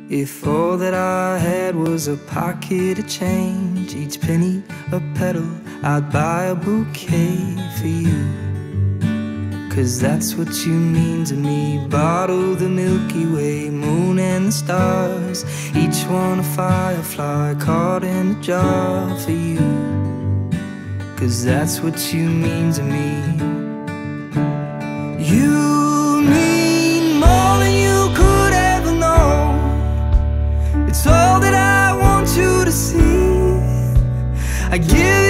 If all that I had was a pocket of change, each penny a petal, I'd buy a bouquet for you. 'Cause that's what you mean to me. Bottle the Milky Way, moon and the stars, each one a firefly caught in a jar for you. 'Cause that's what you mean to me. You mean more than you could ever know. It's all that I want you to see. I give